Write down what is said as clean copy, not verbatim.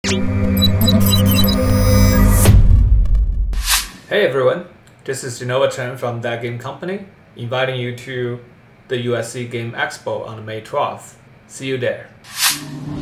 Hey everyone, this is Jenova Chen from That Game Company, inviting you to the USC Game Expo on May 12th. See you there.